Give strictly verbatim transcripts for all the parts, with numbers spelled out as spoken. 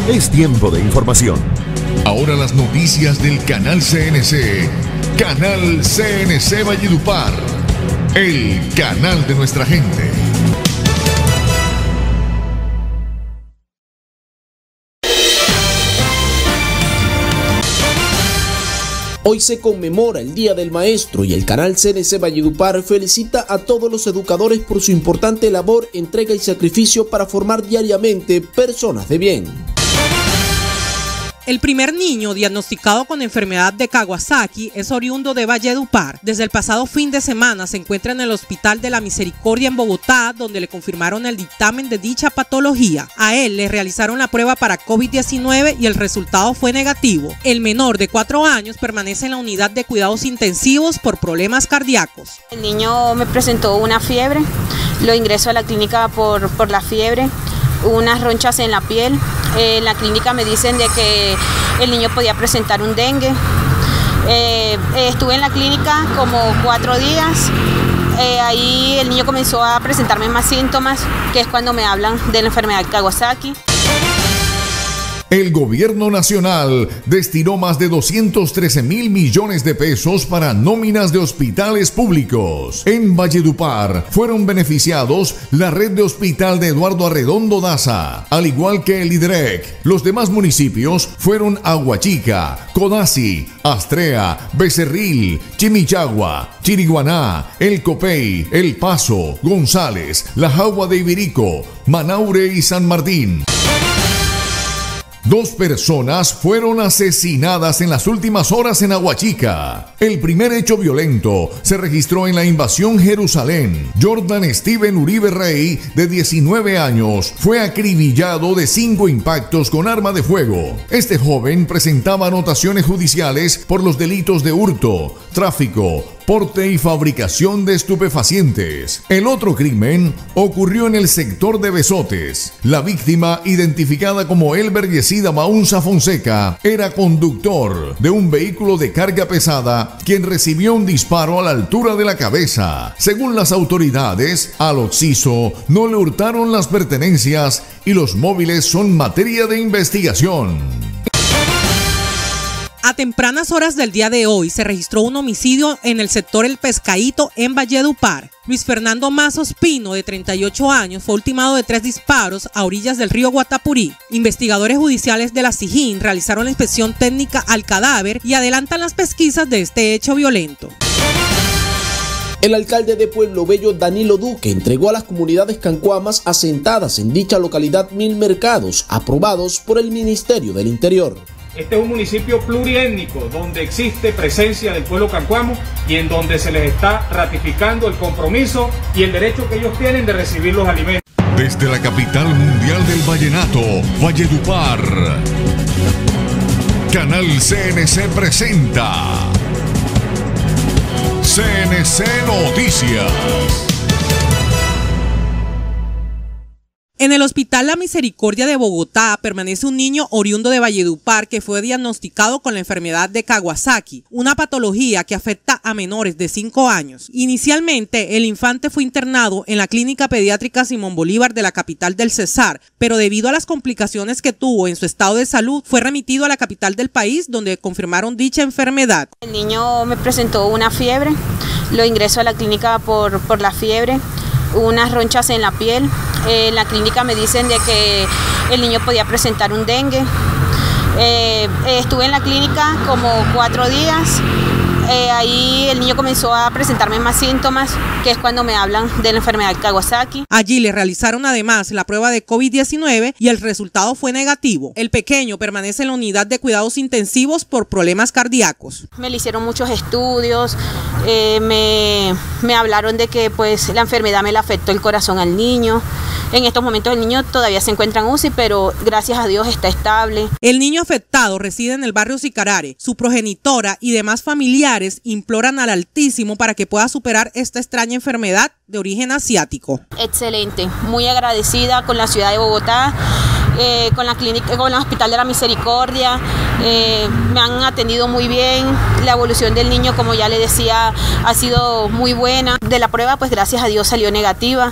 Es tiempo de información. Ahora las noticias del Canal C N C. Canal C N C Valledupar. El canal de nuestra gente. Hoy se conmemora el Día del Maestro y el Canal C N C Valledupar felicita a todos los educadores por su importante labor, entrega y sacrificio para formar diariamente personas de bien. El primer niño diagnosticado con enfermedad de Kawasaki es oriundo de Valledupar. Desde el pasado fin de semana se encuentra en el Hospital de la Misericordia en Bogotá, donde le confirmaron el dictamen de dicha patología. A él le realizaron la prueba para COVID diecinueve y el resultado fue negativo. El menor de cuatro años permanece en la unidad de cuidados intensivos por problemas cardíacos. El niño me presentó una fiebre, lo ingresó a la clínica por, por la fiebre, unas ronchas en la piel. Eh, en la clínica me dicen de que el niño podía presentar un dengue. Eh, eh, estuve en la clínica como cuatro días. Eh, ahí el niño comenzó a presentarme más síntomas, que es cuando me hablan de la enfermedad de Kawasaki. El gobierno nacional destinó más de doscientos trece mil millones de pesos para nóminas de hospitales públicos. En Valledupar fueron beneficiados la red de hospital de Eduardo Arredondo Daza, al igual que el I D R E C. Los demás municipios fueron Aguachica, Codazzi, Astrea, Becerril, Chimichagua, Chiriguaná, El Copey, El Paso, González, La Jagua de Ibirico, Manaure y San Martín. Dos personas fueron asesinadas en las últimas horas en Aguachica. El primer hecho violento se registró en la invasión Jerusalén. Jordan Steven Uribe Rey, de diecinueve años, fue acribillado de cinco impactos con arma de fuego. Este joven presentaba anotaciones judiciales por los delitos de hurto, tráfico, porte y fabricación de estupefacientes. El otro crimen ocurrió en el sector de Besotes. La víctima, identificada como Elber Yesida Maunza Fonseca, era conductor de un vehículo de carga pesada, quien recibió un disparo a la altura de la cabeza. Según las autoridades, al occiso no le hurtaron las pertenencias y los móviles son materia de investigación. A tempranas horas del día de hoy se registró un homicidio en el sector El Pescadito en Valledupar. Luis Fernando Mazos Pino, de treinta y ocho años, fue ultimado de tres disparos a orillas del río Guatapurí. Investigadores judiciales de la SIJIN realizaron la inspección técnica al cadáver y adelantan las pesquisas de este hecho violento. El alcalde de Pueblo Bello, Danilo Duque, entregó a las comunidades cancuamas asentadas en dicha localidad mil mercados aprobados por el Ministerio del Interior. Este es un municipio pluriétnico donde existe presencia del pueblo cancuamo y en donde se les está ratificando el compromiso y el derecho que ellos tienen de recibir los alimentos. Desde la capital mundial del vallenato, Valledupar, Canal C N C presenta C N C Noticias. En el Hospital La Misericordia de Bogotá permanece un niño oriundo de Valledupar que fue diagnosticado con la enfermedad de Kawasaki, una patología que afecta a menores de cinco años. Inicialmente, el infante fue internado en la Clínica Pediátrica Simón Bolívar de la capital del Cesar, pero debido a las complicaciones que tuvo en su estado de salud, fue remitido a la capital del país, donde confirmaron dicha enfermedad. El niño me presentó una fiebre, lo ingresó a la clínica por, por la fiebre, unas ronchas en la piel. Eh, en la clínica me dicen de que el niño podía presentar un dengue. Eh, eh, estuve en la clínica como cuatro días. Eh, ahí el niño comenzó a presentarme más síntomas, que es cuando me hablan de la enfermedad de Kawasaki. Allí le realizaron además la prueba de COVID diecinueve y el resultado fue negativo. El pequeño permanece en la unidad de cuidados intensivos por problemas cardíacos. Me le hicieron muchos estudios, eh, me, me hablaron de que pues la enfermedad me le afectó el corazón al niño. En estos momentos el niño todavía se encuentra en U C I, pero gracias a Dios está estable. El niño afectado reside en el barrio Sicarare. Su progenitora y demás familiares imploran al Altísimo para que pueda superar esta extraña enfermedad de origen asiático. Excelente, muy agradecida con la ciudad de Bogotá, eh, con la clínica, con el Hospital de la Misericordia. Eh, me han atendido muy bien. La evolución del niño, como ya le decía, ha sido muy buena. De la prueba, pues gracias a Dios salió negativa.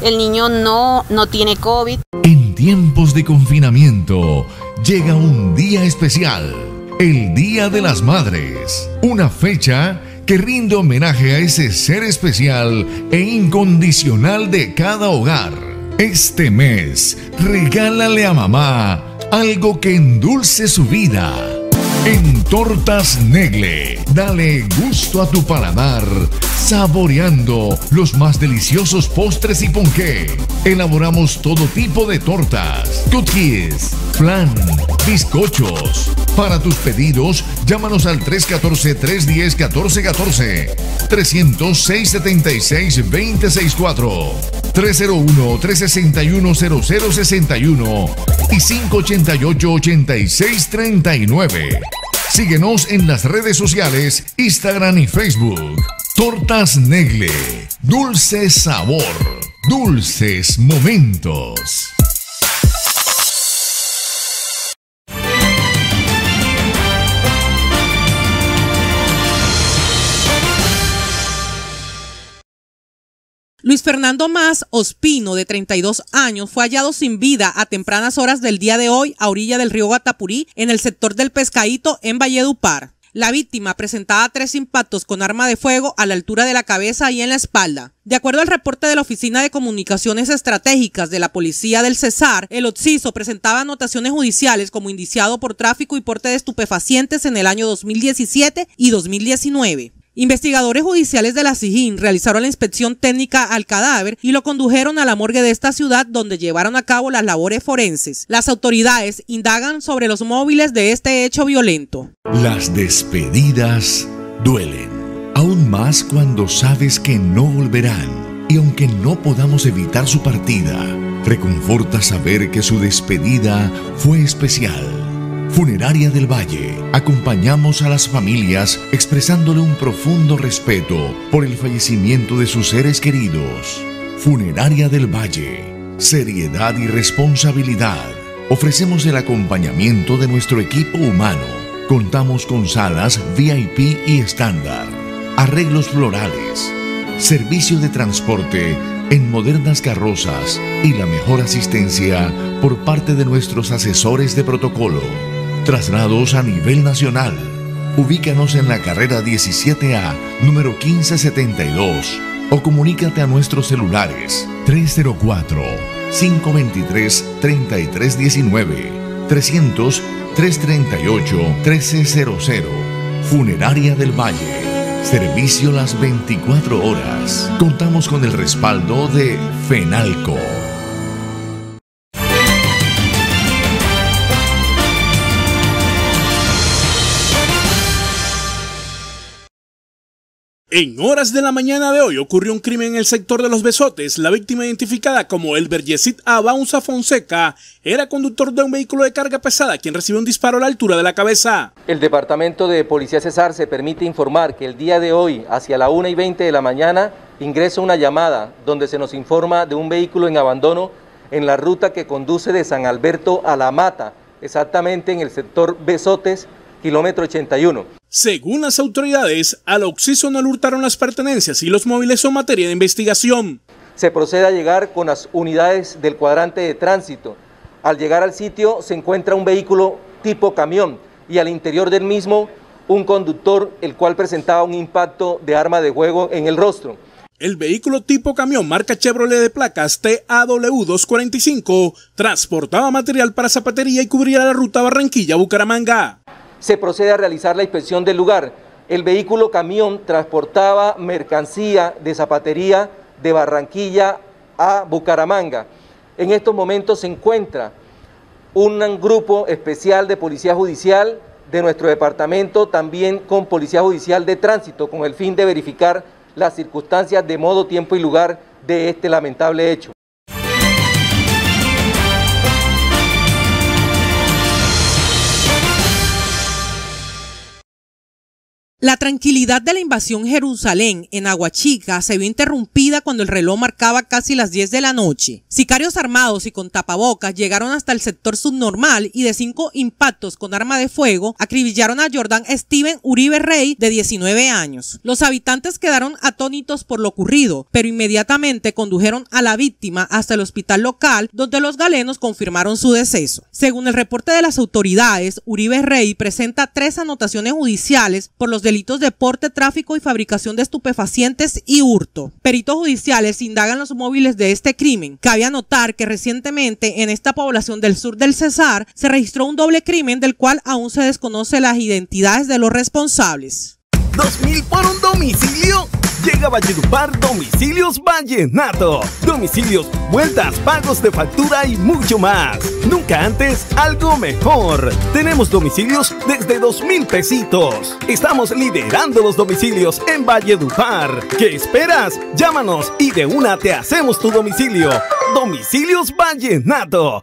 El niño no, no tiene COVID. En tiempos de confinamiento llega un día especial, el Día de las Madres, una fecha que rinde homenaje a ese ser especial e incondicional de cada hogar. Este mes, regálale a mamá algo que endulce su vida. En Tortas Negle, dale gusto a tu paladar, saboreando los más deliciosos postres y ponqué. Elaboramos todo tipo de tortas, cookies, flan, bizcochos. Para tus pedidos, llámanos al tres uno cuatro, tres uno cero, uno cuatro uno cuatro, tres cero cero, seis siete seis, dos cero seis cuatro, tres cero uno, tres seis uno, cero cero seis uno y cinco ocho ocho, ocho seis tres nueve. Síguenos en las redes sociales, Instagram y Facebook. Tortas Negle, dulce sabor, dulces momentos. Luis Fernando Más Ospino, de treinta y dos años, fue hallado sin vida a tempranas horas del día de hoy a orilla del río Guatapurí, en el sector del Pescadito, en Valledupar. La víctima presentaba tres impactos con arma de fuego a la altura de la cabeza y en la espalda. De acuerdo al reporte de la Oficina de Comunicaciones Estratégicas de la Policía del Cesar, el occiso presentaba anotaciones judiciales como indiciado por tráfico y porte de estupefacientes en el año dos mil diecisiete y dos mil diecinueve. Investigadores judiciales de la SIJIN realizaron la inspección técnica al cadáver y lo condujeron a la morgue de esta ciudad, donde llevaron a cabo las labores forenses. Las autoridades indagan sobre los móviles de este hecho violento. Las despedidas duelen, aún más cuando sabes que no volverán. Y aunque no podamos evitar su partida, reconforta saber que su despedida fue especial. Funeraria del Valle, acompañamos a las familias expresándole un profundo respeto por el fallecimiento de sus seres queridos. Funeraria del Valle, seriedad y responsabilidad. Ofrecemos el acompañamiento de nuestro equipo humano. Contamos con salas V I P y estándar, arreglos florales, servicio de transporte en modernas carrozas y la mejor asistencia por parte de nuestros asesores de protocolo. Traslados a nivel nacional. Ubícanos en la carrera diecisiete A, número quince setenta y dos, o comunícate a nuestros celulares tres cero cuatro, cinco dos tres, tres tres uno nueve, trescientos, trescientos treinta y ocho, trece cero cero. Funeraria del Valle. Servicio las veinticuatro horas. Contamos con el respaldo de FENALCO. En horas de la mañana de hoy ocurrió un crimen en el sector de Los Besotes. La víctima, identificada como Elber Yesid Abaunza Fonseca, era conductor de un vehículo de carga pesada quien recibió un disparo a la altura de la cabeza. El Departamento de Policía Cesar se permite informar que el día de hoy, hacia la una y veinte de la mañana, ingresa una llamada donde se nos informa de un vehículo en abandono en la ruta que conduce de San Alberto a La Mata, exactamente en el sector Besotes, kilómetro ochenta y uno. Según las autoridades, al occiso no le hurtaron las pertenencias y los móviles son materia de investigación. Se procede a llegar con las unidades del cuadrante de tránsito. Al llegar al sitio se encuentra un vehículo tipo camión y al interior del mismo un conductor, el cual presentaba un impacto de arma de fuego en el rostro. El vehículo tipo camión marca Chevrolet de placas T A W doscientos cuarenta y cinco transportaba material para zapatería y cubría la ruta Barranquilla-Bucaramanga. Se procede a realizar la inspección del lugar. El vehículo camión transportaba mercancía de zapatería de Barranquilla a Bucaramanga. En estos momentos se encuentra un grupo especial de policía judicial de nuestro departamento, también con policía judicial de tránsito, con el fin de verificar las circunstancias de modo, tiempo y lugar de este lamentable hecho. La tranquilidad de la invasión Jerusalén en Aguachica se vio interrumpida cuando el reloj marcaba casi las diez de la noche. Sicarios armados y con tapabocas llegaron hasta el sector subnormal y de cinco impactos con arma de fuego acribillaron a Jordan Steven Uribe Rey, de diecinueve años. Los habitantes quedaron atónitos por lo ocurrido, pero inmediatamente condujeron a la víctima hasta el hospital local, donde los galenos confirmaron su deceso. Según el reporte de las autoridades, Uribe Rey presenta tres anotaciones judiciales por los delitos delitos de porte, tráfico y fabricación de estupefacientes y hurto. Peritos judiciales indagan los móviles de este crimen. Cabe anotar que recientemente en esta población del sur del Cesar se registró un doble crimen del cual aún se desconoce las identidades de los responsables. ¿Dos mil por un domicilio? Llega a Valledupar Domicilios Vallenato. Domicilios, vueltas, pagos de factura y mucho más. Nunca antes, algo mejor. Tenemos domicilios desde dos mil pesitos. Estamos liderando los domicilios en Valledupar. ¿Qué esperas? Llámanos y de una te hacemos tu domicilio. Domicilios Vallenato.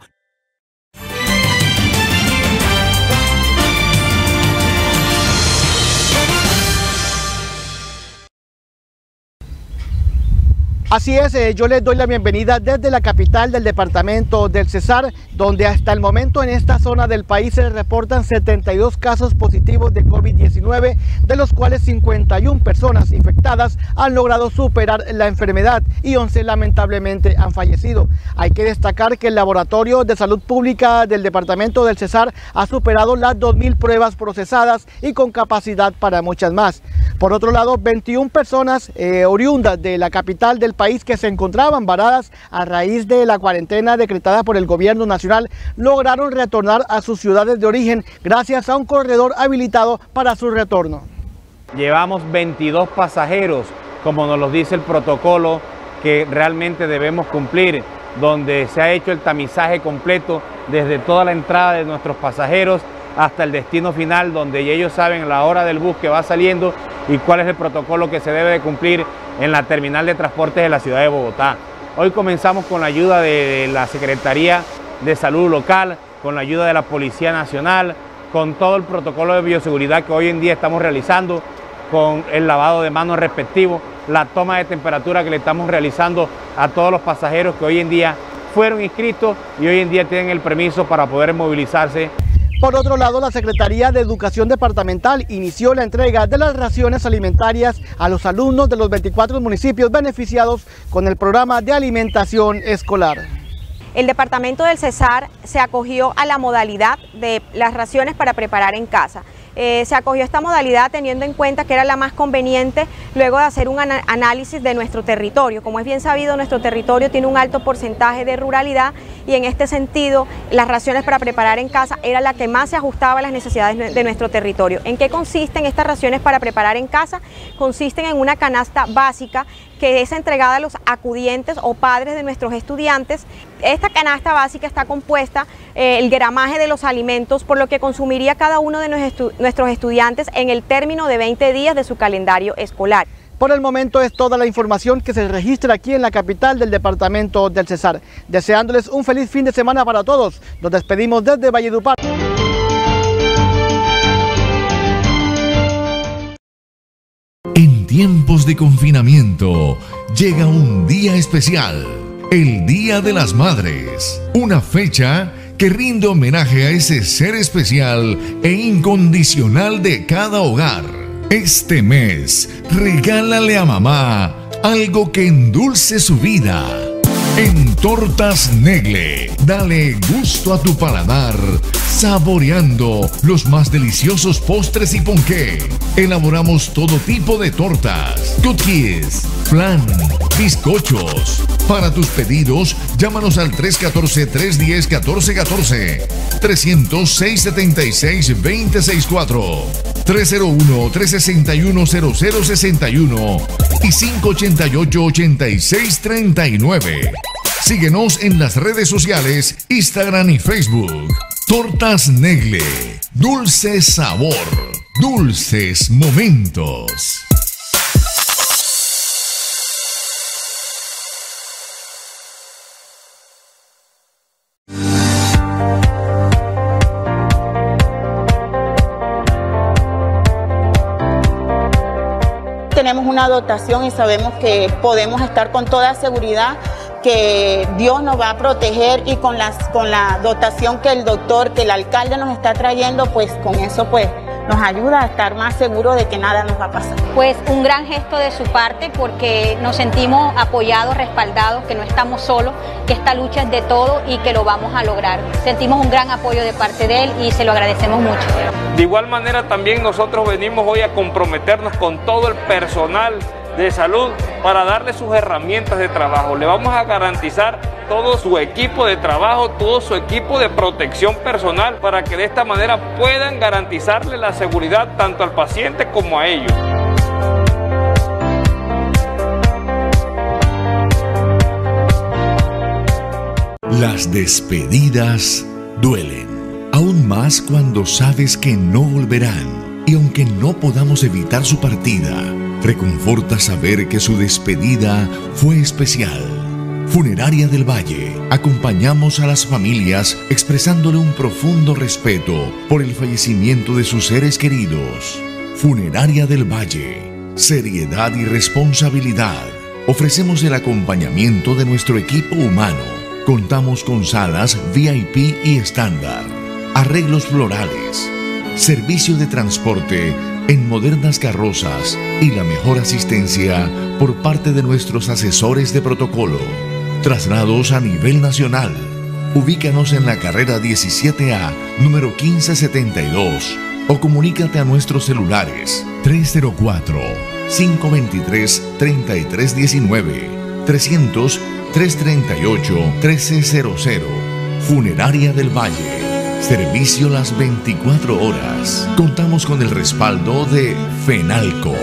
Así es, eh, yo les doy la bienvenida desde la capital del departamento del Cesar, donde hasta el momento en esta zona del país se reportan setenta y dos casos positivos de COVID diecinueve, de los cuales cincuenta y una personas infectadas han logrado superar la enfermedad y once lamentablemente han fallecido. Hay que destacar que el Laboratorio de Salud Pública del departamento del Cesar ha superado las dos mil pruebas procesadas y con capacidad para muchas más. Por otro lado, veintiuna personas eh, oriundas de la capital del país país que se encontraban varadas a raíz de la cuarentena decretada por el gobierno nacional lograron retornar a sus ciudades de origen gracias a un corredor habilitado para su retorno. Llevamos veintidós pasajeros, como nos lo dice el protocolo que realmente debemos cumplir, donde se ha hecho el tamizaje completo desde toda la entrada de nuestros pasajeros hasta el destino final, donde ellos saben la hora del bus que va saliendo y cuál es el protocolo que se debe de cumplir en la terminal de transportes de la ciudad de Bogotá. Hoy comenzamos con la ayuda de la Secretaría de Salud local, con la ayuda de la Policía Nacional, con todo el protocolo de bioseguridad que hoy en día estamos realizando, con el lavado de manos respectivo, la toma de temperatura que le estamos realizando a todos los pasajeros que hoy en día fueron inscritos y hoy en día tienen el permiso para poder movilizarse. Por otro lado, la Secretaría de Educación Departamental inició la entrega de las raciones alimentarias a los alumnos de los veinticuatro municipios beneficiados con el programa de alimentación escolar. El departamento del Cesar se acogió a la modalidad de las raciones para preparar en casa. Eh, se acogió a esta modalidad teniendo en cuenta que era la más conveniente luego de hacer un ana- análisis de nuestro territorio. Como es bien sabido, nuestro territorio tiene un alto porcentaje de ruralidad y en este sentido las raciones para preparar en casa era la que más se ajustaba a las necesidades de nuestro territorio. ¿En qué consisten estas raciones para preparar en casa? Consisten en una canasta básica que es entregada a los acudientes o padres de nuestros estudiantes. Esta canasta básica está compuesta eh, el gramaje de los alimentos, por lo que consumiría cada uno de nuestros, estu nuestros estudiantes en el término de veinte días de su calendario escolar. Por el momento es toda la información que se registra aquí en la capital del departamento del Cesar. Deseándoles un feliz fin de semana para todos. Nos despedimos desde Valledupar. En tiempos de confinamiento llega un día especial, el Día de las Madres, una fecha que rinde homenaje a ese ser especial e incondicional de cada hogar. Este mes, regálale a mamá algo que endulce su vida. En Tortas Negle, dale gusto a tu paladar, saboreando los más deliciosos postres y ponqué. Elaboramos todo tipo de tortas, cookies, flan, bizcochos. Para tus pedidos, llámanos al tres uno cuatro, tres uno cero, uno cuatro uno cuatro, tres cero cero, seis siete seis, dos cero seis cuatro, tres cero uno, tres seis uno, cero cero seis uno y cinco ocho ocho, ocho seis tres nueve. Síguenos en las redes sociales, Instagram y Facebook. Tortas Negle, dulce sabor, dulces momentos. una dotación y sabemos que podemos estar con toda seguridad que Dios nos va a proteger, y con, las, con la dotación que el doctor, que el alcalde nos está trayendo, pues con eso pues nos ayuda a estar más seguros de que nada nos va a pasar. Pues un gran gesto de su parte, porque nos sentimos apoyados, respaldados, que no estamos solos, que esta lucha es de todos y que lo vamos a lograr. Sentimos un gran apoyo de parte de él y se lo agradecemos mucho. De igual manera también nosotros venimos hoy a comprometernos con todo el personal de salud para darle sus herramientas de trabajo. Le vamos a garantizar todo su equipo de trabajo, todo su equipo de protección personal, para que de esta manera puedan garantizarle la seguridad tanto al paciente como a ellos. Las despedidas duelen, aún más cuando sabes que no volverán, y aunque no podamos evitar su partida, reconforta saber que su despedida fue especial. Funeraria del Valle, acompañamos a las familias expresándole un profundo respeto por el fallecimiento de sus seres queridos. Funeraria del Valle, seriedad y responsabilidad. Ofrecemos el acompañamiento de nuestro equipo humano. Contamos con salas V I P y estándar, arreglos florales, servicio de transporte en modernas carrozas y la mejor asistencia por parte de nuestros asesores de protocolo. Traslados a nivel nacional. Ubícanos en la carrera diecisiete A, número quince setenta y dos, o comunícate a nuestros celulares tres cero cuatro, cinco dos tres, tres tres uno nueve, trescientos, trescientos treinta y ocho, trece cero cero. Funeraria del Valle. Servicio las veinticuatro horas. Contamos con el respaldo de FENALCO.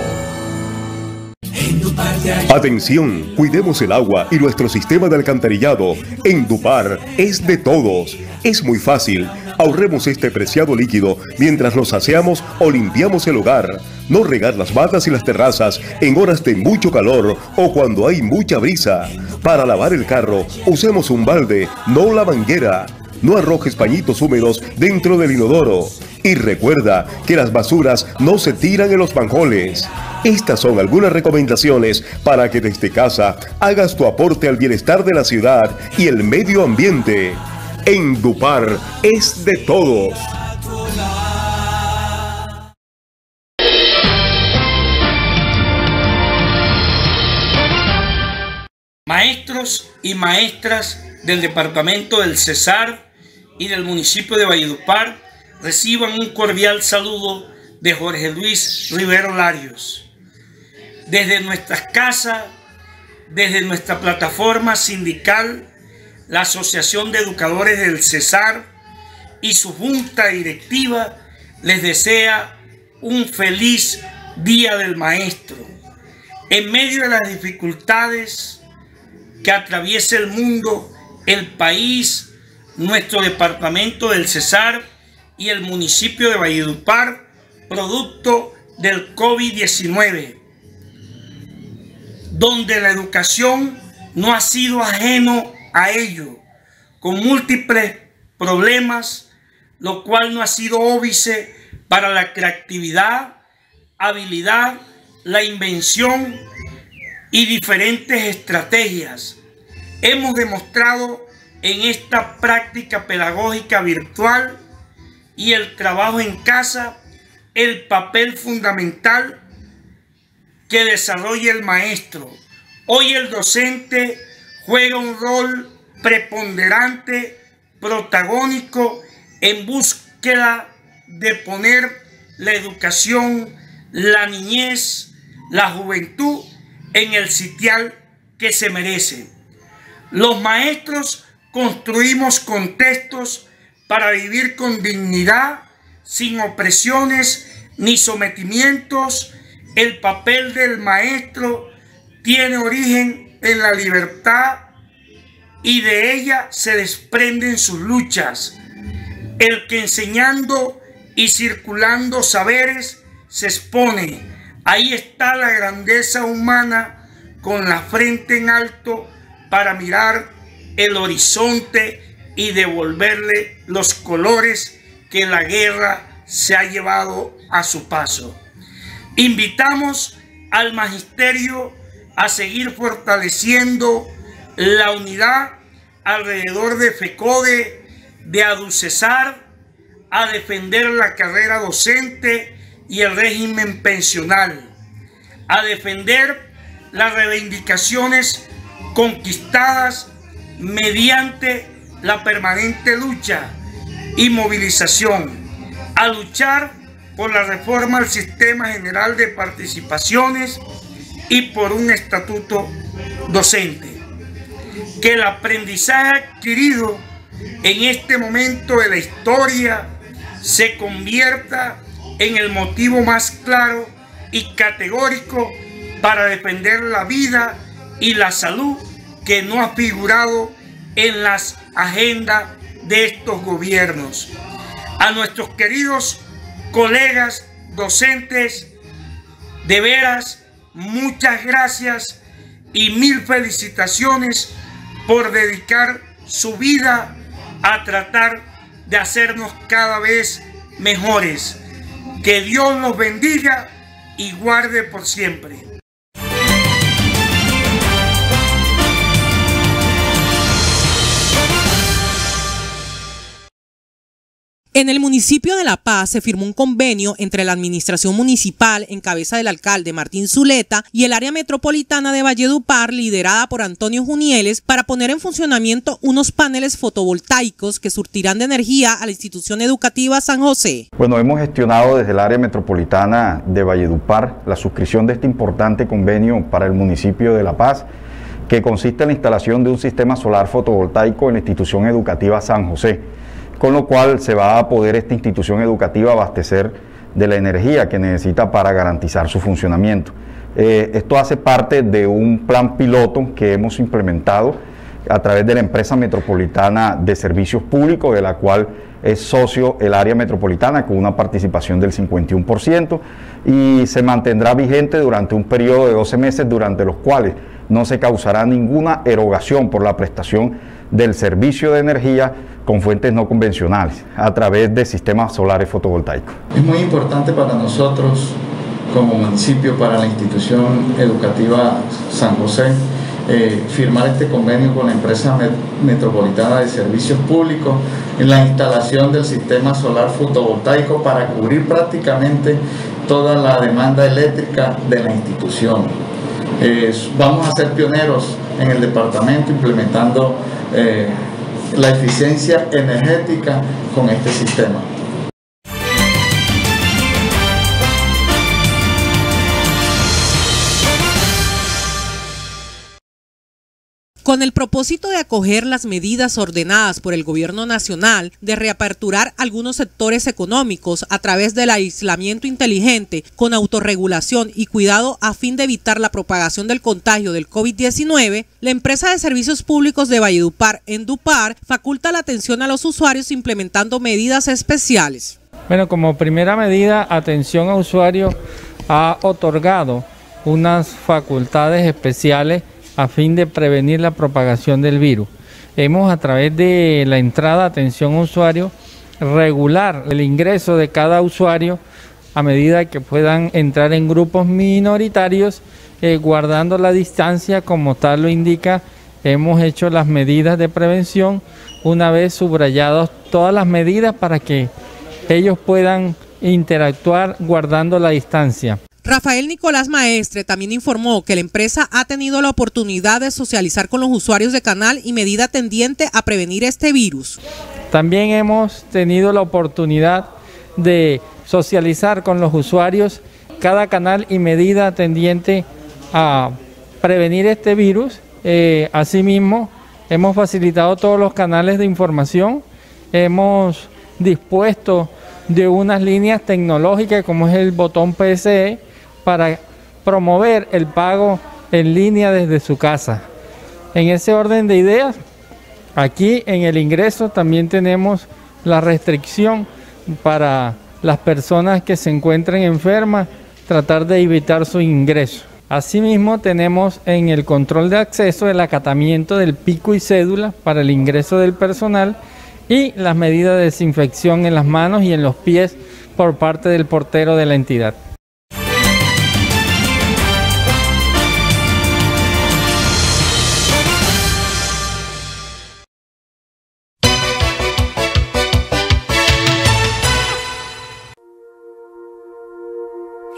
Atención, cuidemos el agua y nuestro sistema de alcantarillado. Endupar es de todos. Es muy fácil. Ahorremos este preciado líquido mientras nos aseamos o limpiamos el hogar. No regar las batas y las terrazas en horas de mucho calor o cuando hay mucha brisa. Para lavar el carro, usemos un balde, no la manguera. No arrojes pañitos húmedos dentro del inodoro. Y recuerda que las basuras no se tiran en los manjoles. Estas son algunas recomendaciones para que desde casa hagas tu aporte al bienestar de la ciudad y el medio ambiente. Endupar es de todos. Maestros y maestras del departamento del Cesar y del municipio de Valledupar, reciban un cordial saludo de Jorge Luis Rivero Larios. Desde nuestras casas, desde nuestra plataforma sindical, la Asociación de Educadores del Cesar y su junta directiva les desea un feliz Día del Maestro. En medio de las dificultades que atraviesa el mundo, el país, nuestro departamento del Cesar y el municipio de Valledupar, producto del COVID diecinueve, donde la educación no ha sido ajeno a ello, con múltiples problemas, lo cual no ha sido óbice para la creatividad, habilidad, la invención y diferentes estrategias. Hemos demostrado en esta práctica pedagógica virtual y el trabajo en casa el papel fundamental que desarrolla el maestro. Hoy el docente juega un rol preponderante, protagónico, en búsqueda de poner la educación, la niñez, la juventud en el sitial que se merece. Los maestros construimos contextos para vivir con dignidad, sin opresiones ni sometimientos. El papel del maestro tiene origen en la libertad y de ella se desprenden sus luchas. El que enseñando y circulando saberes se expone. Ahí está la grandeza humana con la frente en alto para mirar el horizonte y devolverle los colores que la guerra se ha llevado a su paso. Invitamos al magisterio a seguir fortaleciendo la unidad alrededor de FECODE, de ADUCESAR, a defender la carrera docente y el régimen pensional, a defender las reivindicaciones conquistadas mediante la permanente lucha y movilización, a luchar por la reforma al Sistema General de Participaciones y por un estatuto docente. Que el aprendizaje adquirido en este momento de la historia se convierta en el motivo más claro y categórico para defender la vida y la salud que no ha figurado en las agendas de estos gobiernos. A nuestros queridos colegas docentes, de veras, muchas gracias y mil felicitaciones por dedicar su vida a tratar de hacernos cada vez mejores. Que Dios los bendiga y guarde por siempre. En el municipio de La Paz se firmó un convenio entre la administración municipal en cabeza del alcalde Martín Zuleta y el área metropolitana de Valledupar liderada por Antonio Junieles para poner en funcionamiento unos paneles fotovoltaicos que surtirán de energía a la institución educativa San José. Bueno, hemos gestionado desde el área metropolitana de Valledupar la suscripción de este importante convenio para el municipio de La Paz, que consiste en la instalación de un sistema solar fotovoltaico en la institución educativa San José, con lo cual se va a poder esta institución educativa abastecer de la energía que necesita para garantizar su funcionamiento. Eh, esto hace parte de un plan piloto que hemos implementado a través de la empresa metropolitana de servicios públicos, de la cual es socio el área metropolitana con una participación del cincuenta y uno por ciento, y se mantendrá vigente durante un periodo de doce meses, durante los cuales no se causará ninguna erogación por la prestación del servicio de energía con fuentes no convencionales a través de sistemas solares fotovoltaicos. Es muy importante para nosotros como municipio, para la institución educativa San José, eh, firmar este convenio con la empresa met metropolitana de servicios públicos en la instalación del sistema solar fotovoltaico para cubrir prácticamente toda la demanda eléctrica de la institución. Eh, vamos a ser pioneros en el departamento implementando eh, la eficiencia energética con este sistema. Con el propósito de acoger las medidas ordenadas por el gobierno nacional de reaperturar algunos sectores económicos a través del aislamiento inteligente con autorregulación y cuidado a fin de evitar la propagación del contagio del COVID diecinueve, la empresa de servicios públicos de Valledupar, Endupar, faculta la atención a los usuarios implementando medidas especiales. Bueno, como primera medida, atención a usuarios ha otorgado unas facultades especiales a fin de prevenir la propagación del virus. Hemos, a través de la entrada atención a usuario, regular el ingreso de cada usuario a medida que puedan entrar en grupos minoritarios, eh, guardando la distancia como tal lo indica. Hemos hecho las medidas de prevención una vez subrayadas todas las medidas para que ellos puedan interactuar guardando la distancia. Rafael Nicolás Maestre también informó que la empresa ha tenido la oportunidad de socializar con los usuarios de canal y medida tendiente a prevenir este virus. También hemos tenido la oportunidad de socializar con los usuarios cada canal y medida tendiente a prevenir este virus. Eh, asimismo, hemos facilitado todos los canales de información, hemos dispuesto de unas líneas tecnológicas como es el botón P S E para promover el pago en línea desde su casa. En ese orden de ideas, aquí en el ingreso también tenemos la restricción para las personas que se encuentren enfermas, tratar de evitar su ingreso. Asimismo, tenemos en el control de acceso el acatamiento del pico y cédula para el ingreso del personal y las medidas de desinfección en las manos y en los pies por parte del portero de la entidad.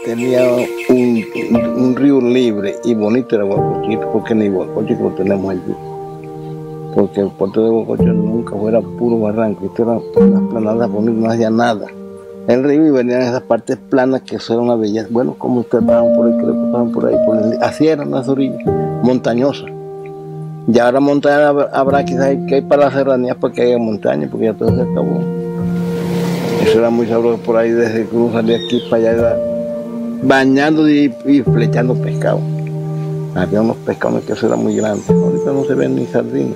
tenía un, un, un río libre y bonito era Guacochito, porque ni Guacochito lo tenemos allí. Porque el puerto de Guacochito nunca fuera puro barranco, esto era unas planadas bonitas, no hacía nada. El río y venían esas partes planas que son una belleza. Bueno, como ustedes pasan por ahí, que le pasan por ahí, por el, así eran las orillas, montañosas. Ya ahora montaña habrá quizás que hay para las serranías porque hay montaña, porque ya todo se acabó. Eso era muy sabroso por ahí, desde que uno salía aquí para allá, bañando y, y flechando pescado. Había unos pescados que eso era muy grande. Ahorita no se ven ni sardinas.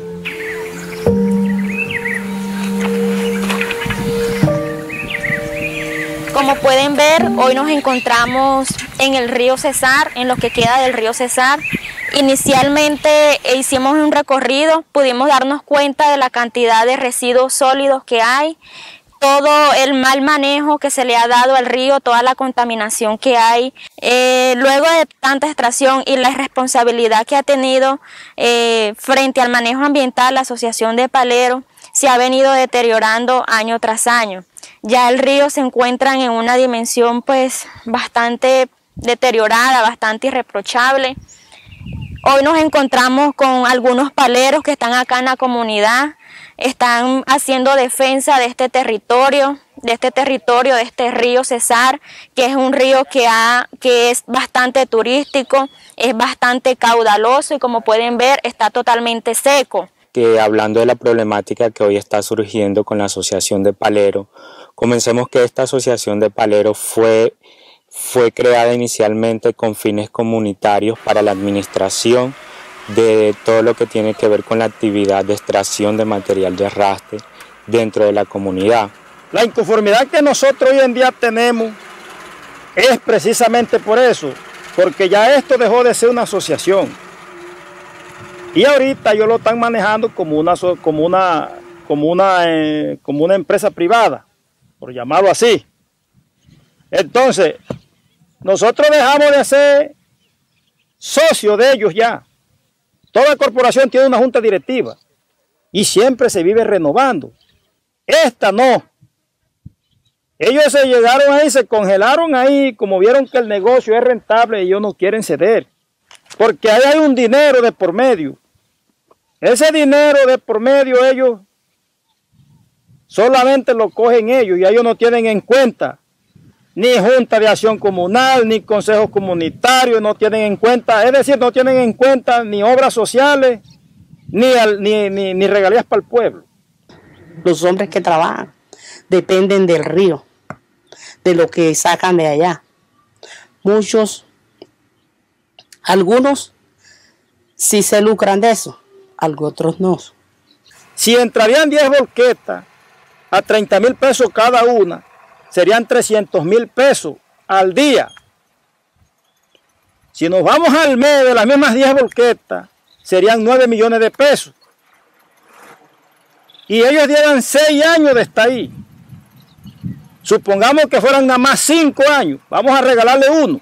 Como pueden ver, hoy nos encontramos en el río Cesar, en lo que queda del río Cesar. Inicialmente hicimos un recorrido, pudimos darnos cuenta de la cantidad de residuos sólidos que hay, todo el mal manejo que se le ha dado al río, toda la contaminación que hay. Eh, luego de tanta extracción y la irresponsabilidad que ha tenido eh, frente al manejo ambiental, la Asociación de Paleros se ha venido deteriorando año tras año. Ya el río se encuentra en una dimensión pues bastante deteriorada, bastante irreprochable. Hoy nos encontramos con algunos paleros que están acá en la comunidad, están haciendo defensa de este territorio, de este territorio, de este río Cesar, que es un río que, ha, que es bastante turístico, es bastante caudaloso y como pueden ver está totalmente seco. Que hablando de la problemática que hoy está surgiendo con la Asociación de Paleros, comencemos que esta Asociación de Paleros fue, fue creada inicialmente con fines comunitarios para la administración de todo lo que tiene que ver con la actividad de extracción de material de arrastre dentro de la comunidad. La inconformidad que nosotros hoy en día tenemos es precisamente por eso, porque ya esto dejó de ser una asociación. Y ahorita ellos lo están manejando como una, como una, como una, eh, como una empresa privada, por llamarlo así. Entonces, nosotros dejamos de ser socios de ellos ya. Toda corporación tiene una junta directiva y siempre se vive renovando. Esta no. Ellos se llegaron ahí, se congelaron ahí, como vieron que el negocio es rentable, ellos no quieren ceder. Porque ahí hay un dinero de por medio. Ese dinero de por medio ellos solamente lo cogen ellos y ellos no tienen en cuenta ni junta de acción comunal, ni consejos comunitarios, no tienen en cuenta, es decir, no tienen en cuenta ni obras sociales, ni, al, ni, ni, ni regalías para el pueblo. Los hombres que trabajan dependen del río, de lo que sacan de allá. Muchos, algunos sí se lucran de eso, otros no. Si entrarían diez volquetas a treinta mil pesos cada una, serían trescientos mil pesos al día. Si nos vamos al mes de las mismas diez volquetas, serían nueve millones de pesos. Y ellos llevan seis años de estar ahí. Supongamos que fueran nada más cinco años, vamos a regalarle uno.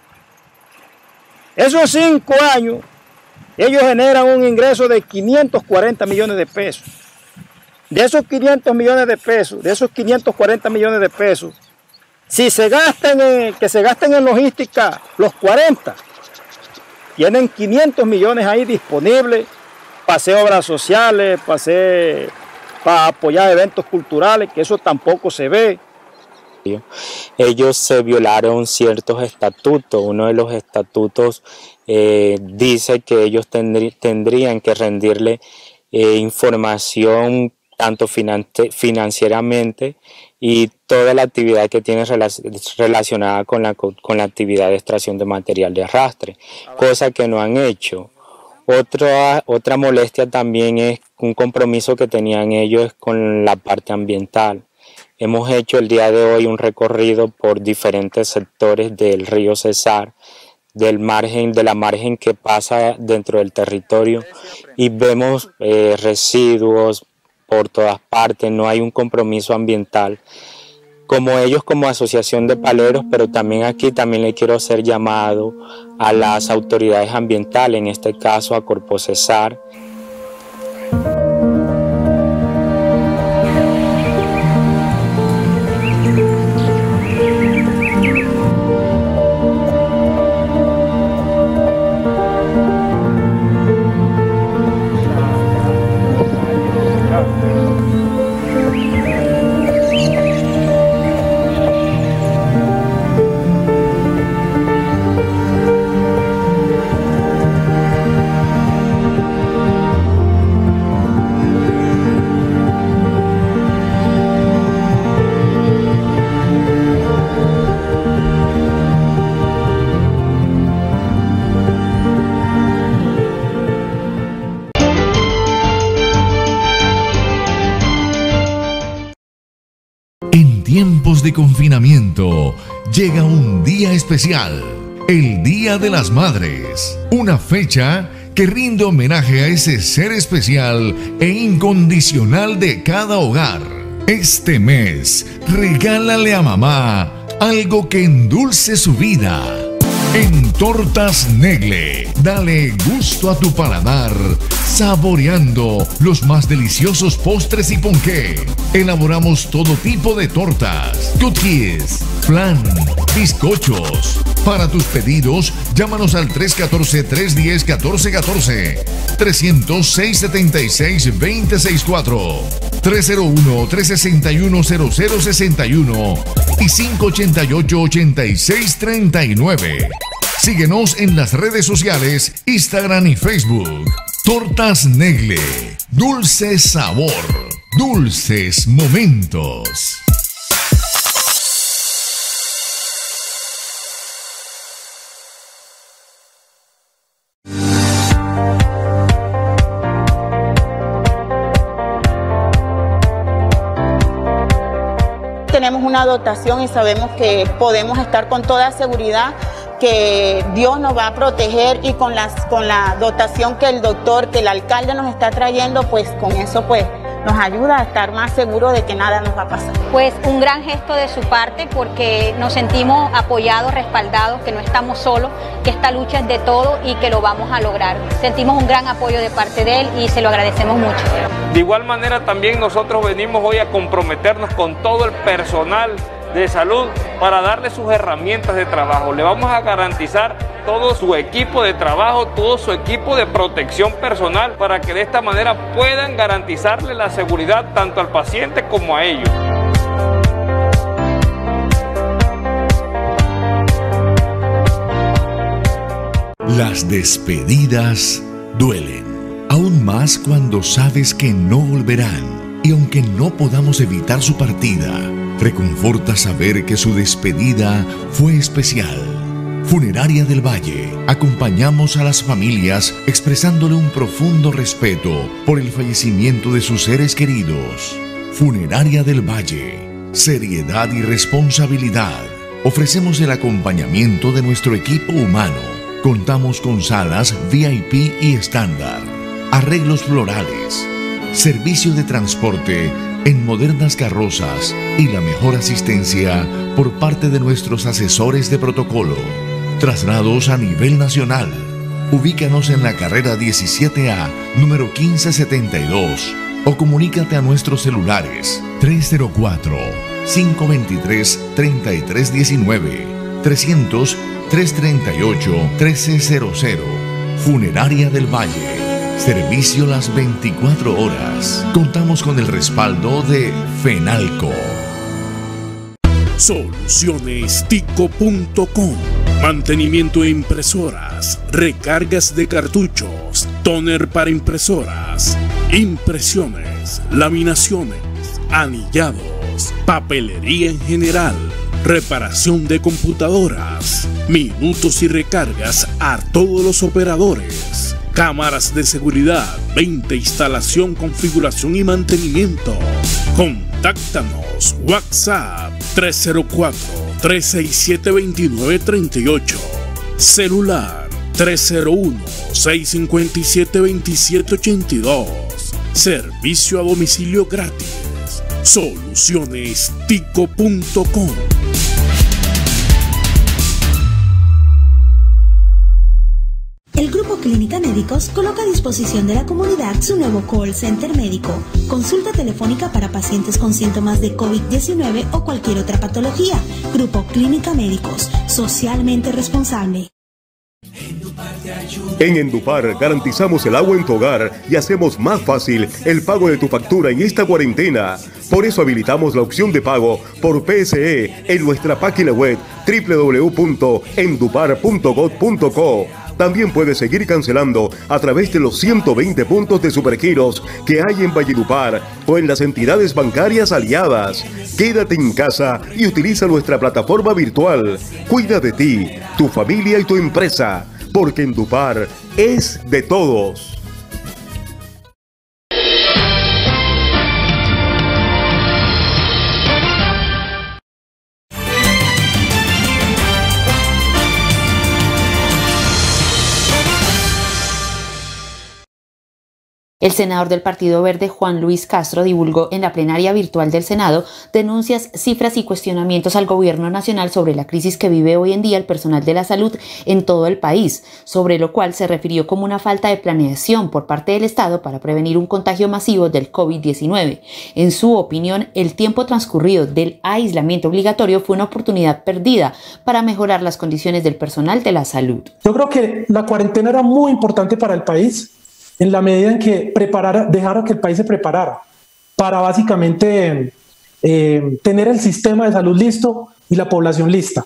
Esos cinco años, ellos generan un ingreso de quinientos cuarenta millones de pesos. De esos quinientos millones de pesos, de esos quinientos cuarenta millones de pesos, si se gastan en, que se gasten en logística los cuarenta, tienen quinientos millones ahí disponibles para hacer obras sociales, para, hacer, para apoyar eventos culturales, que eso tampoco se ve. Ellos se violaron ciertos estatutos. Uno de los estatutos eh, dice que ellos tendrí, tendrían que rendirle eh, información tanto financieramente y toda la actividad que tiene relacionada con la, con la actividad de extracción de material de arrastre, cosa que no han hecho. Otra, otra molestia también es un compromiso que tenían ellos con la parte ambiental. Hemos hecho el día de hoy un recorrido por diferentes sectores del río Cesar, del margen, de la margen que pasa dentro del territorio y vemos eh, residuos por todas partes, no hay un compromiso ambiental. Como ellos como asociación de paleros, pero también aquí también le quiero hacer llamado a las autoridades ambientales, en este caso a Corpo Cesar. En tiempos de confinamiento, llega un día especial, el Día de las Madres, una fecha que rinde homenaje a ese ser especial e incondicional de cada hogar. Este mes, regálale a mamá algo que endulce su vida. En Tortas Negle, dale gusto a tu paladar, saboreando los más deliciosos postres y ponqué. Elaboramos todo tipo de tortas, cookies, flan, bizcochos. Para tus pedidos, llámanos al tres uno cuatro, tres uno cero, uno cuatro uno cuatro, trescientos seis, setenta y seis, veinte sesenta y cuatro, tres cero uno, tres seis uno, cero cero seis uno y cinco ocho ocho, ocho seis tres nueve. Síguenos en las redes sociales, Instagram y Facebook. Tortas Negle, dulce sabor, dulces momentos. Tenemos una dotación y sabemos que podemos estar con toda seguridad que Dios nos va a proteger, y con, las, con la dotación que el doctor, que el alcalde nos está trayendo, pues con eso pues nos ayuda a estar más seguros de que nada nos va a pasar. Pues un gran gesto de su parte, porque nos sentimos apoyados, respaldados, que no estamos solos, que esta lucha es de todos y que lo vamos a lograr. Sentimos un gran apoyo de parte de él y se lo agradecemos mucho. De igual manera también nosotros venimos hoy a comprometernos con todo el personal de salud para darle sus herramientas de trabajo. Le vamos a garantizar todo su equipo de trabajo, todo su equipo de protección personal, para que de esta manera puedan garantizarle la seguridad tanto al paciente como a ellos. Las despedidas duelen, aún más cuando sabes que no volverán, y aunque no podamos evitar su partida, reconforta saber que su despedida fue especial. Funeraria del Valle, acompañamos a las familias expresándole un profundo respeto por el fallecimiento de sus seres queridos. Funeraria del Valle, seriedad y responsabilidad. Ofrecemos el acompañamiento de nuestro equipo humano. Contamos con salas V I P y estándar, arreglos florales, servicio de transporte en modernas carrozas y la mejor asistencia por parte de nuestros asesores de protocolo. Traslados a nivel nacional. Ubícanos en la carrera diecisiete A, número quince setenta y dos, o comunícate a nuestros celulares tres cero cuatro, cinco dos tres, tres tres uno nueve, trescientos, trescientos treinta y ocho, trece cero cero. Funeraria del Valle. Servicio las veinticuatro horas. Contamos con el respaldo de FENALCO. Soluciones Tico punto com. Mantenimiento de impresoras, recargas de cartuchos, tóner para impresoras, impresiones, laminaciones, anillados, papelería en general, reparación de computadoras, minutos y recargas a todos los operadores. Cámaras de seguridad, venta, instalación, configuración y mantenimiento. Contáctanos. WhatsApp tres cero cuatro, tres seis siete, dos nueve tres ocho. Celular tres cero uno, seis cinco siete, dos siete ocho dos. Servicio a domicilio gratis. Soluciones Tico punto com. El Grupo Clínica Médicos coloca a disposición de la comunidad su nuevo call center médico. Consulta telefónica para pacientes con síntomas de COVID diecinueve o cualquier otra patología. Grupo Clínica Médicos, socialmente responsable. En Endupar garantizamos el agua en tu hogar y hacemos más fácil el pago de tu factura en esta cuarentena. Por eso habilitamos la opción de pago por P S E en nuestra página web doble u doble u doble u punto endupar punto gob punto co. También puedes seguir cancelando a través de los ciento veinte puntos de supergiros que hay en Valledupar o en las entidades bancarias aliadas. Quédate en casa y utiliza nuestra plataforma virtual. Cuida de ti, tu familia y tu empresa, porque Endupar es de todos. El senador del Partido Verde, Juan Luis Castro, divulgó en la plenaria virtual del Senado denuncias, cifras y cuestionamientos al gobierno nacional sobre la crisis que vive hoy en día el personal de la salud en todo el país, sobre lo cual se refirió como una falta de planeación por parte del Estado para prevenir un contagio masivo del COVID diecinueve. En su opinión, el tiempo transcurrido del aislamiento obligatorio fue una oportunidad perdida para mejorar las condiciones del personal de la salud. Yo creo que la cuarentena era muy importante para el país, en la medida en que preparara, dejara que el país se preparara para básicamente eh, tener el sistema de salud listo y la población lista.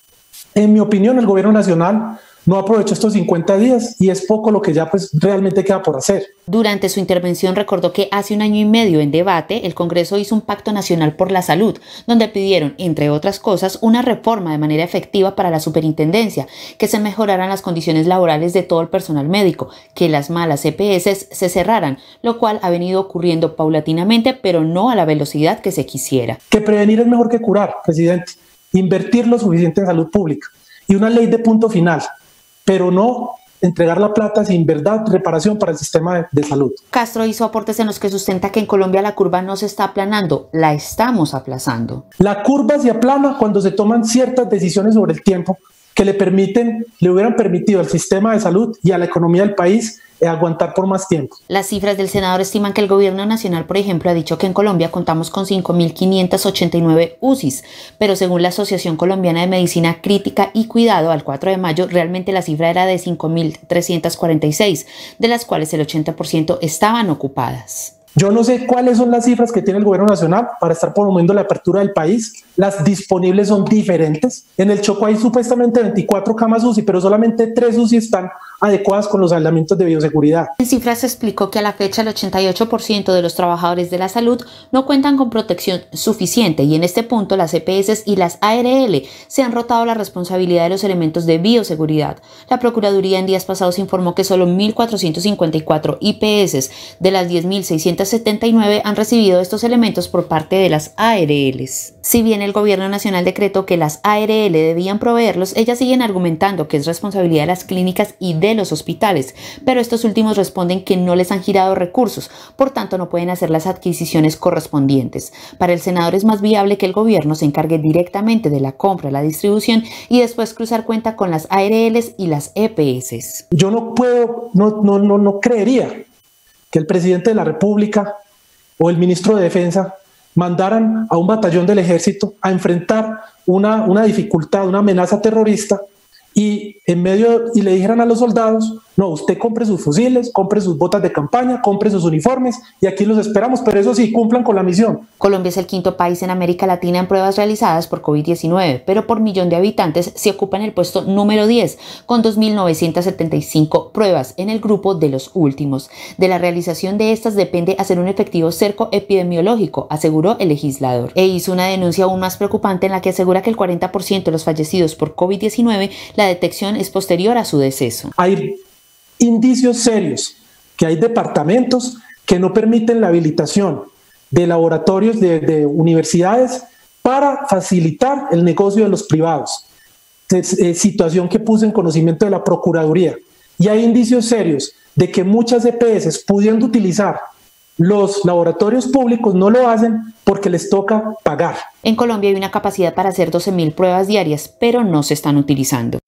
En mi opinión, el gobierno nacional no aprovechó estos cincuenta días y es poco lo que ya pues realmente queda por hacer. Durante su intervención recordó que hace un año y medio en debate el Congreso hizo un pacto nacional por la salud, donde pidieron, entre otras cosas, una reforma de manera efectiva para la superintendencia, que se mejoraran las condiciones laborales de todo el personal médico, que las malas E P S se cerraran, lo cual ha venido ocurriendo paulatinamente, pero no a la velocidad que se quisiera. Que prevenir es mejor que curar, presidente. Invertir lo suficiente en salud pública y una ley de punto final, pero no entregar la plata sin verdad reparación para el sistema de, de salud. Castro hizo aportes en los que sustenta que en Colombia la curva no se está aplanando, la estamos aplazando. La curva se aplana cuando se toman ciertas decisiones sobre el tiempo que le permiten, le hubieran permitido al sistema de salud y a la economía del país aguantar por más tiempo. Las cifras del senador estiman que el gobierno nacional, por ejemplo, ha dicho que en Colombia contamos con cinco mil quinientas ochenta y nueve U C Is, pero según la Asociación Colombiana de Medicina Crítica y Cuidado, al cuatro de mayo, realmente la cifra era de cinco mil trescientas cuarenta y seis, de las cuales el ochenta por ciento estaban ocupadas. Yo no sé cuáles son las cifras que tiene el gobierno nacional para estar promoviendo la apertura del país. Las disponibles son diferentes. En el Chocó hay supuestamente veinticuatro camas U C I, pero solamente tres U C I están adecuadas con los aislamientos de bioseguridad. En cifras se explicó que a la fecha el ochenta y ocho por ciento de los trabajadores de la salud no cuentan con protección suficiente y en este punto las E P S y las A R L se han rotado la responsabilidad de los elementos de bioseguridad. La Procuraduría en días pasados informó que solo mil cuatrocientos cincuenta y cuatro I P S de las diez mil seiscientos setenta y nueve han recibido estos elementos por parte de las A R Ls. Si bien el gobierno nacional decretó que las A R L debían proveerlos, ellas siguen argumentando que es responsabilidad de las clínicas y de los hospitales, pero estos últimos responden que no les han girado recursos, por tanto no pueden hacer las adquisiciones correspondientes. Para el senador es más viable que el gobierno se encargue directamente de la compra, la distribución y después cruzar cuenta con las A R Ls y las E P S. Yo no puedo, no, no, no, no creería que el presidente de la República o el ministro de Defensa mandaran a un batallón del ejército a enfrentar una, una dificultad, una amenaza terrorista y en medio y le dijeran a los soldados: no, usted compre sus fusiles, compre sus botas de campaña, compre sus uniformes y aquí los esperamos, pero eso sí, cumplan con la misión. Colombia es el quinto país en América Latina en pruebas realizadas por COVID diecinueve, pero por millón de habitantes se ocupa en el puesto número diez, con dos mil novecientas setenta y cinco pruebas en el grupo de los últimos. De la realización de estas depende hacer un efectivo cerco epidemiológico, aseguró el legislador, e hizo una denuncia aún más preocupante en la que asegura que el cuarenta por ciento de los fallecidos por COVID diecinueve, la detección es posterior a su deceso. Hay indicios serios que hay departamentos que no permiten la habilitación de laboratorios de, de universidades para facilitar el negocio de los privados, es, es situación que puse en conocimiento de la Procuraduría, y hay indicios serios de que muchas E P S pudiendo utilizar los laboratorios públicos no lo hacen porque les toca pagar. En Colombia hay una capacidad para hacer doce mil pruebas diarias, pero no se están utilizando.